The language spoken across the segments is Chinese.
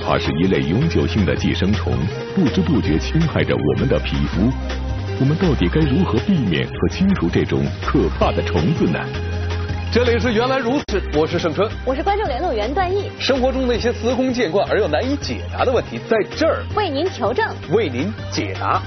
它是一类永久性的寄生虫，不知不觉侵害着我们的皮肤。我们到底该如何避免和清除这种可怕的虫子呢？ 这里是原来如此，我是盛春， 我是观众联络员段毅。 生活中那些司空见惯而又难以解答的问题，在这儿为您求证， 为您解答。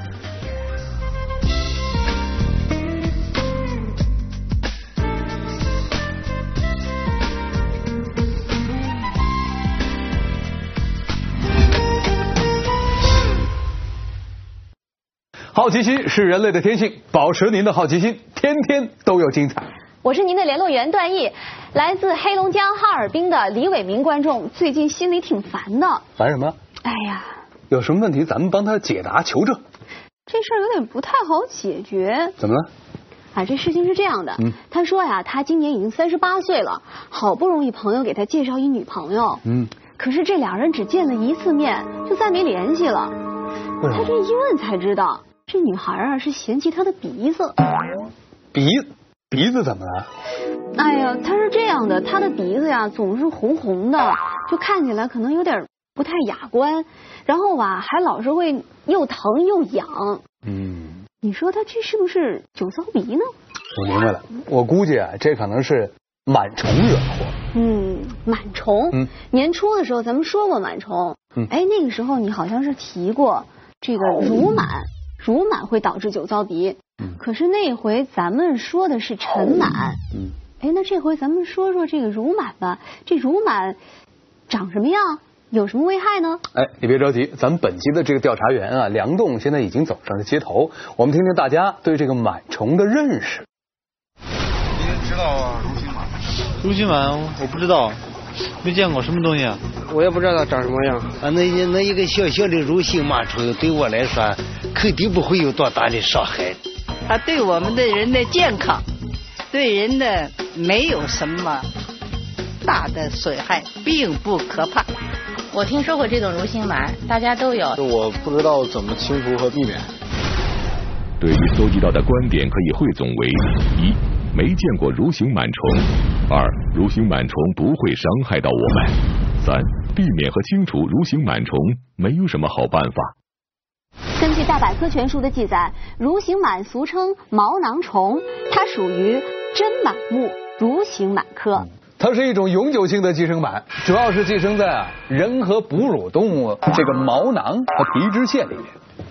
好奇心是人类的天性，保持您的好奇心，天天都有精彩。 我是您的联络员段毅，来自黑龙江哈尔滨的李伟民观众，最近心里挺烦的。 烦什么？ 哎呀， 有什么问题咱们帮他解答求证。 这事儿有点不太好解决。 怎么了？ 啊，这事情是这样的，他说呀，他今年已经38岁了，好不容易朋友给他介绍一女朋友，可是这俩人只见了一次面，就再没联系了。他这一问才知道，这女孩啊是嫌弃他的鼻子。 鼻子怎么了？ 哎呀，他是这样的，他的鼻子呀总是红红的，就看起来可能有点不太雅观，然后吧还老是会又疼又痒。你说他这是不是酒糟鼻呢？ 我明白了，我估计啊这可能是螨虫惹祸。 螨虫。年初的时候咱们说过螨虫。哎，那个时候你好像是提过这个乳螨会导致酒糟鼻。可是那回咱们说的是尘螨。哎，那这回咱们说说这个乳螨吧。这乳螨长什么样？有什么危害呢？哎， 你别着急，咱们本期的这个调查员啊，梁栋现在已经走上了街头，我们听听大家对这个螨虫的认识。 你知道蠕形螨？蠕形螨我不知道，没见过，什么东西啊？ 我也不知道它长什么样。 那一个小小的蠕形螨虫对我来说肯定不会有多大的伤害。 它对我们的人的健康，对人的没有什么大的损害，并不可怕。 我听说过这种蠕形螨，大家都有。 我不知道怎么清除和避免。 对于搜集到的观点可以汇总为：一、没见过蠕形螨虫；二、蠕形螨虫不会伤害到我们；三、避免和清除蠕形螨虫没有什么好办法。 根据大百科全书的记载，蠕形螨俗称毛囊虫，它属于真螨目蠕形螨科。 它是一种永久性的寄生螨，主要是寄生在人和哺乳动物这个毛囊和皮脂腺里面。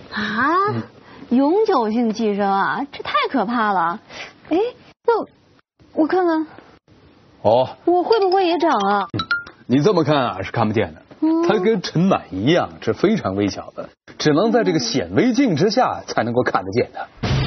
永久性寄生啊，这太可怕了。哎，那我看看，我会不会也长啊？ 你这么看啊是看不见的，它跟尘螨一样是非常微小的，只能在这个显微镜之下才能够看得见的。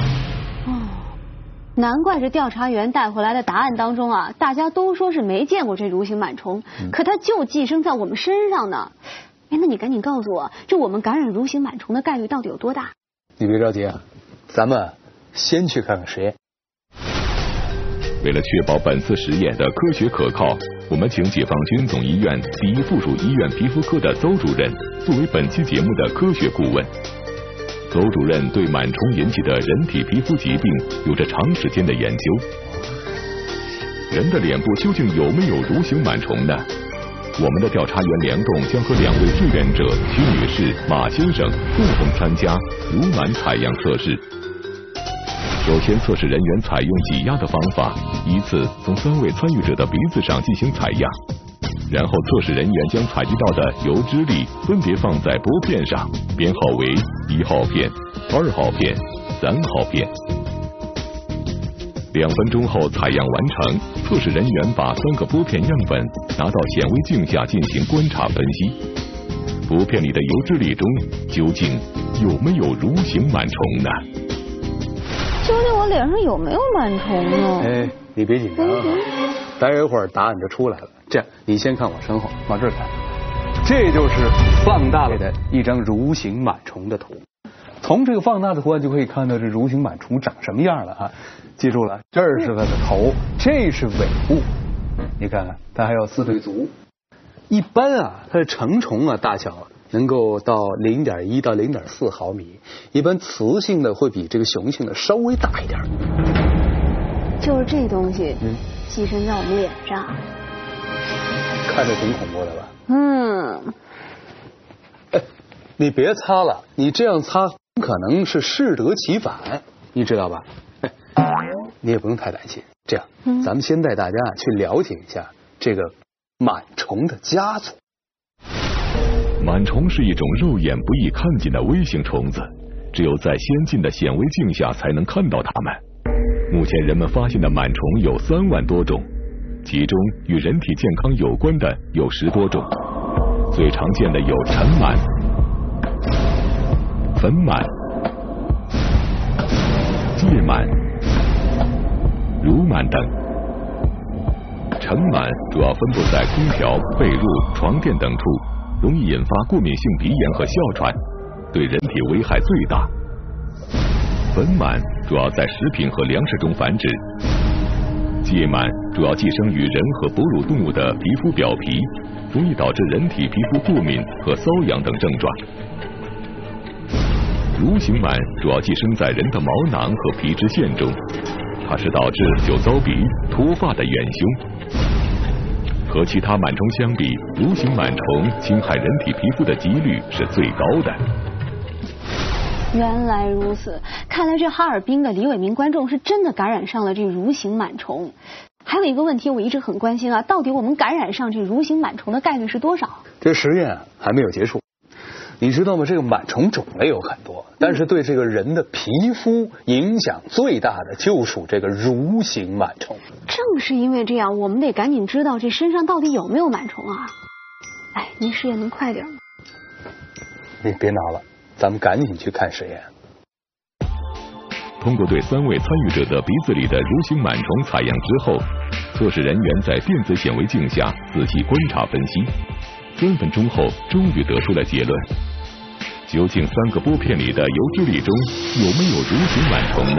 难怪这调查员带回来的答案当中啊，大家都说是没见过这蠕形螨虫，可它就寄生在我们身上呢。哎，那你赶紧告诉我，这我们感染蠕形螨虫的概率到底有多大？ 你别着急啊，咱们先去看看实验。 为了确保本次实验的科学可靠，我们请解放军总医院第一附属医院皮肤科的邹主任作为本期节目的科学顾问。邹主任对螨虫引起的人体皮肤疾病有着长时间的研究。人的脸部究竟有没有蠕形螨虫呢？我们的调查员梁栋将和2位志愿者徐女士、马先生共同参加乳螨采样测试。首先，测试人员采用挤压的方法，依次从3位参与者的鼻子上进行采样。然后测试人员将采集到的油脂粒分别放在玻片上，编号为1号片、2号片、3号片。2分钟后采样完成，测试人员把3个玻片样本拿到显微镜下进行观察分析。玻片里的油脂粒中究竟有没有蠕形螨虫呢？ 究竟我脸上有没有螨虫呢？ 哎，你别紧张啊，待一会儿答案就出来了。这样，你先看我身后，往这儿看，这就是放大了的一张蠕形螨虫的图。从这个放大的图案就可以看到这蠕形螨虫长什么样了啊！记住了，这是它的头，这是尾部。你看看，它还有4对足。一般啊，它的成虫啊大小能够到0.1到0.4毫米，一般雌性的会比这个雄性的稍微大一点。 就是这东西，寄生在我们脸上， 看着挺恐怖的吧？ 你别擦了，你这样擦可能是适得其反，你知道吧？你也不用太担心。这样，咱们先带大家去了解一下这个螨虫的家族。 螨虫是一种肉眼不易看见的微型虫子，只有在先进的显微镜下才能看到它们。目前人们发现的螨虫有3万多种，其中与人体健康有关的有10多种。最常见的有尘螨、粉螨、疥螨、蠕螨等。尘螨主要分布在空调、被褥、床垫等处，容易引发过敏性鼻炎和哮喘，对人体危害最大。粉螨主要在食品和粮食中繁殖。疥螨主要寄生于人和哺乳动物的皮肤表皮，容易导致人体皮肤过敏和瘙痒等症状。蠕形螨主要寄生在人的毛囊和皮脂腺中，它是导致酒糟鼻、脱发的元凶。和其他螨虫相比，蠕形螨虫侵害人体皮肤的几率是最高的。 原来如此，看来这哈尔滨的李伟民观众是真的感染上了这蠕形螨虫。还有一个问题我一直很关心啊，到底我们感染上这蠕形螨虫的概率是多少？ 这实验还没有结束。你知道吗？这个螨虫种类有很多，但是对这个人的皮肤影响最大的就属这个蠕形螨虫。 正是因为这样，我们得赶紧知道这身上到底有没有螨虫啊！哎，您实验能快点吗？ 你别挠了，咱们赶紧去看实验。 通过对3位参与者的鼻子里的蠕形螨虫采样之后，测试人员在电子显微镜下仔细观察分析，3分钟后终于得出了结论。究竟3个玻片里的油脂粒中有没有蠕形螨虫呢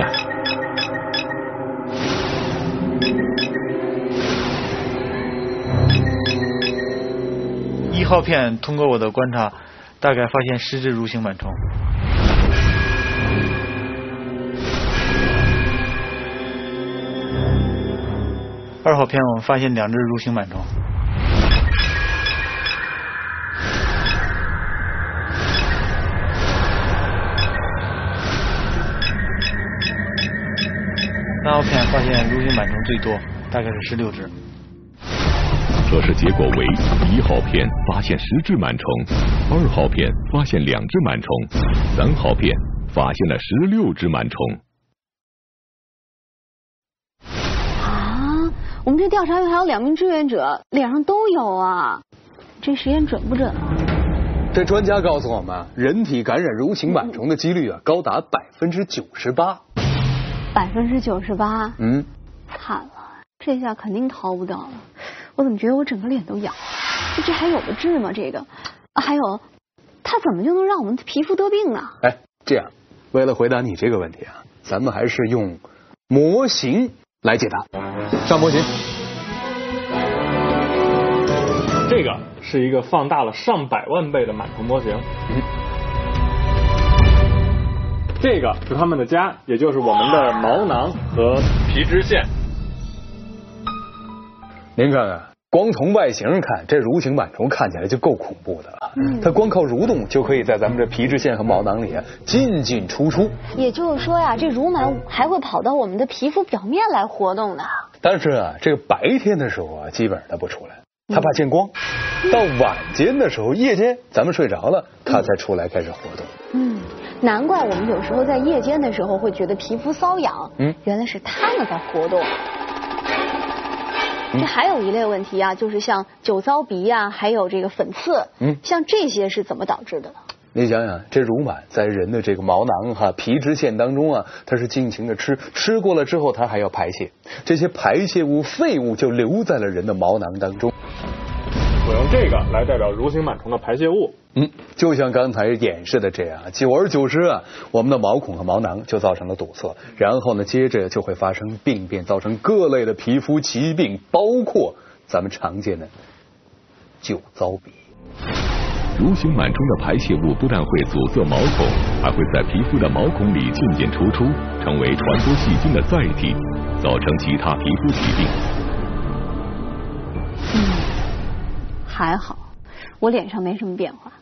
？1号片通过我的观察，大概发现10只蠕形螨虫。2号片我们发现2只蠕形螨虫。3号片发现蠕形螨虫最多，大概是16只。 测试结果为1号片发现10只螨虫，2号片发现2只螨虫，3号片发现了16只螨虫。 啊，我们这调查员还有2名志愿者脸上都有啊，这实验准不准啊？ 这专家告诉我们，人体感染蠕形螨虫的几率高达98%。 98%？惨了，这下肯定逃不掉了。我怎么觉得我整个脸都痒？这还有的治吗？这个还有，它怎么就能让我们皮肤得病呢？ 哎，这样，为了回答你这个问题啊，咱们还是用模型来解答。上模型。 这个是一个放大了上百万倍的螨虫模型。这个是它们的家，也就是我们的毛囊和皮脂腺。 您看看，光从外形看，这蠕形螨虫看起来就够恐怖的了。它光靠蠕动就可以在咱们这皮脂腺和毛囊里进进出出。 也就是说呀，这蠕螨还会跑到我们的皮肤表面来活动的。 但是啊，这个白天的时候啊，基本上它不出来，它怕见光。到晚间的时候，夜间咱们睡着了，它才出来开始活动。 难怪我们有时候在夜间的时候会觉得皮肤瘙痒。原来是它们在活动。这还有一类问题啊，就是像酒糟鼻啊，还有这个粉刺，像这些是怎么导致的呢？ 你想想，这蠕螨在人的这个毛囊皮脂腺当中啊，它是尽情的吃过了之后，它还要排泄，这些排泄物、废物就留在了人的毛囊当中。 我用这个来代表蠕形螨虫的排泄物。 就像刚才演示的这样，久而久之啊，我们的毛孔和毛囊就造成了堵塞，然后呢，接着就会发生病变，造成各类的皮肤疾病，包括咱们常见的酒糟鼻。 蠕形螨虫的排泄物不但会阻塞毛孔，还会在皮肤的毛孔里进进出出，成为传播细菌的载体，造成其他皮肤疾病。 还好，我脸上没什么变化。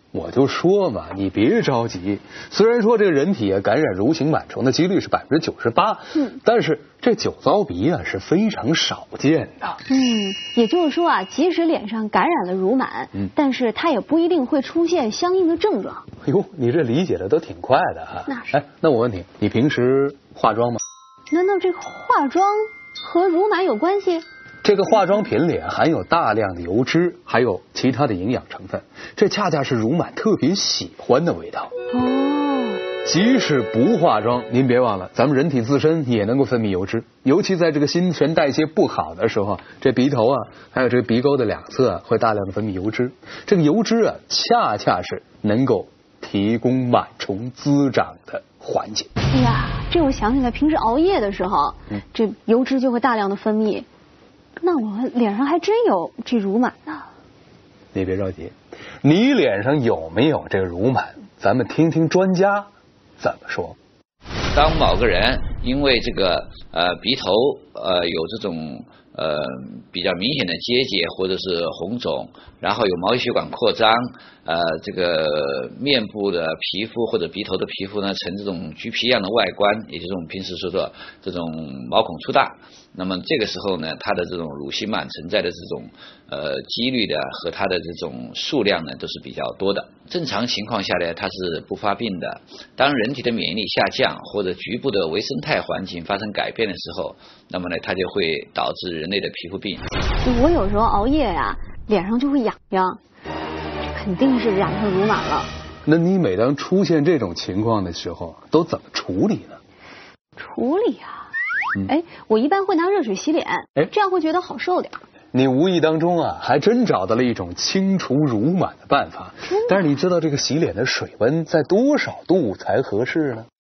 我就说嘛，你别着急。虽然说这个人体感染蠕形螨虫的几率是98%，但是这酒糟鼻啊是非常少见的。 也就是说啊，即使脸上感染了蠕螨，但是它也不一定会出现相应的症状。 哎呦，你这理解的都挺快的哈。 那是。 哎，那我问你，你平时化妆吗？ 难道这个化妆和蠕螨有关系？ 这个化妆品里含有大量的油脂，还有其他的营养成分，这恰恰是蠕螨特别喜欢的味道。即使不化妆，您别忘了，咱们人体自身也能够分泌油脂，尤其在这个新陈代谢不好的时候，这鼻头啊，还有这个鼻沟的两侧会大量的分泌油脂。这个油脂啊，恰恰是能够提供螨虫滋长的环境。 哎呀，这我想起来，平时熬夜的时候，这油脂就会大量的分泌。那我脸上还真有这蠕螨呢。 你别着急，你脸上有没有这个蠕螨？咱们听听专家怎么说。 当某个人因为这个鼻头有这种比较明显的结节或者是红肿，然后有毛细血管扩张，这个面部的皮肤或者鼻头的皮肤呢呈这种橘皮一样的外观，也就是我们平时说的这种毛孔粗大。那么这个时候呢，它的这种蠕形螨存在的这种几率的和它的这种数量呢都是比较多的。正常情况下呢，它是不发病的。当人体的免疫力下降或者局部的微生态环境发生改变的时候，那么呢，它就会导致人类的皮肤病。 我有时候熬夜呀，脸上就会痒痒，这肯定是染上蠕螨了。 那你每当出现这种情况的时候，都怎么处理呢？ 处理啊？我一般会拿热水洗脸，这样会觉得好受点。 你无意当中啊，还真找到了一种清除蠕螨的办法。但是你知道这个洗脸的水温在多少度才合适呢？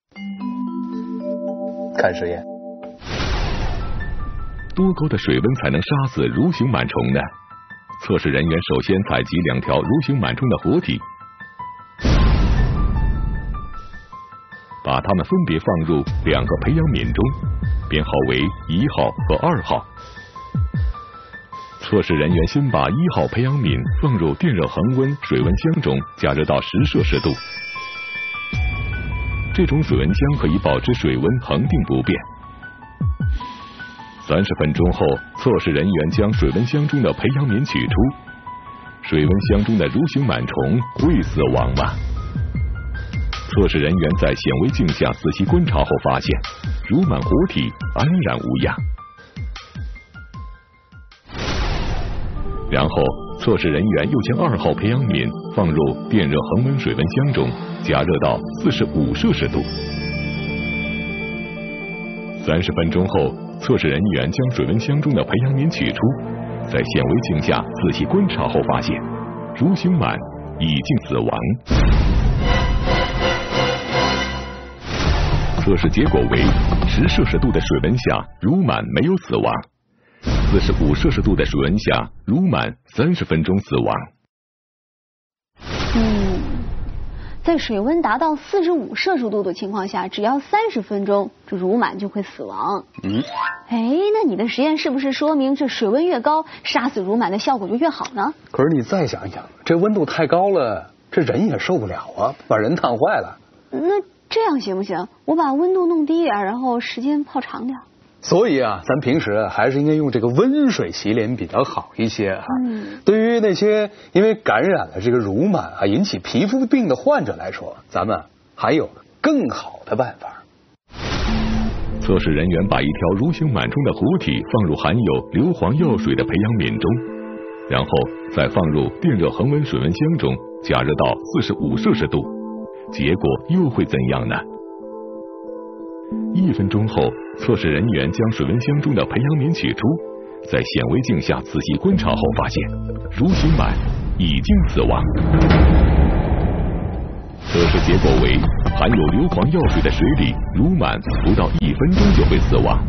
看实验。 多高的水温才能杀死蠕形螨虫呢？测试人员首先采集2条蠕形螨虫的活体，把它们分别放入2个培养皿中，编号为1号和2号。测试人员先把1号培养皿放入电热恒温水温箱中，加热到10摄氏度。这种水温箱可以保持水温恒定不变。30分钟后，测试人员将水温箱中的培养皿取出，水温箱中的蠕形螨虫会死亡吗？测试人员在显微镜下仔细观察后发现，蠕螨活体安然无恙。然后，测试人员又将2号培养皿放入电热恒温水温箱中，加热到45摄氏度。30分钟后，测试人员将水温箱中的培养皿取出，在显微镜下仔细观察后发现，蠕形螨已经死亡。测试结果为10摄氏度的水温下，蠕螨没有死亡；45摄氏度的水温下，蠕螨30分钟死亡。 在水温达到45摄氏度的情况下，只要30分钟，这蠕螨就会死亡。那你的实验是不是说明这水温越高，杀死蠕螨的效果就越好呢？ 可是你再想想，这温度太高了，这人也受不了啊，把人烫坏了。 那这样行不行？我把温度弄低点，然后时间泡长点。 所以啊，咱平时还是应该用这个温水洗脸比较好一些哈。对于那些因为感染了这个蠕螨啊引起皮肤病的患者来说，咱们还有更好的办法。 测试人员把1条蠕形螨虫的活体放入含有硫磺药水的培养皿中，然后再放入电热恒温水温箱中，加热到45摄氏度。结果又会怎样呢？1分钟后，测试人员将水温箱中的培养皿取出，在显微镜下仔细观察后发现，蠕形螨已经死亡。测试结果为含有硫磺药水的水里，蠕螨不到1分钟就会死亡。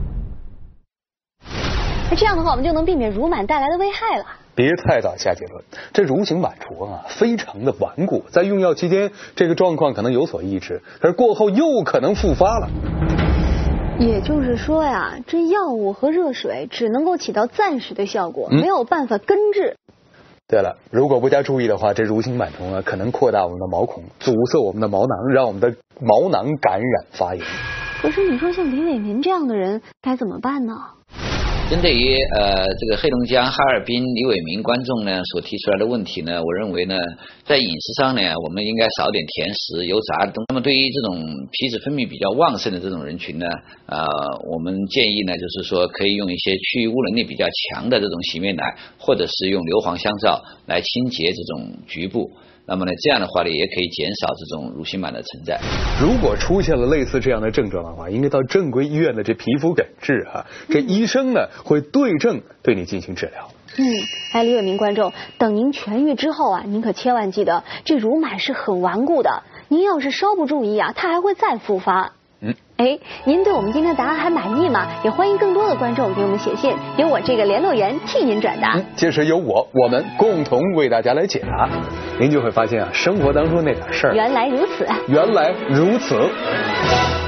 那这样的话，我们就能避免蠕螨带来的危害了。 别太早下结论，这蠕形螨虫啊非常的顽固，在用药期间这个状况可能有所抑制，可是过后又可能复发了。 也就是说呀，这药物和热水只能够起到暂时的效果，没有办法根治。 对了，如果不加注意的话，这蠕形螨虫啊，可能扩大我们的毛孔，阻塞我们的毛囊，让我们的毛囊感染发炎。 可是你说像李伟民这样的人该怎么办呢？ 针对于这个黑龙江哈尔滨李伟民观众呢所提出来的问题呢，我认为呢，在饮食上呢，我们应该少点甜食、油炸的东西。那么对于这种皮脂分泌比较旺盛的这种人群呢，我们建议呢，就是说可以用一些去污能力比较强的这种洗面奶，或者是用硫磺香皂来清洁这种局部。那么呢，这样的话呢，也可以减少这种蠕形螨的存在。 如果出现了类似这样的症状的话，应该到正规医院的这皮肤诊治哈。这医生呢会对症对你进行治疗。 李伟民观众，等您痊愈之后啊，您可千万记得，这蠕螨是很顽固的，您要是稍不注意啊，它还会再复发。您对我们今天的答案还满意吗？也欢迎更多的观众给我们写信，由我这个联络员替您转达。 届时由我们共同为大家来解答，您就会发现啊，生活当中那点事儿， 原来如此。 原来如此。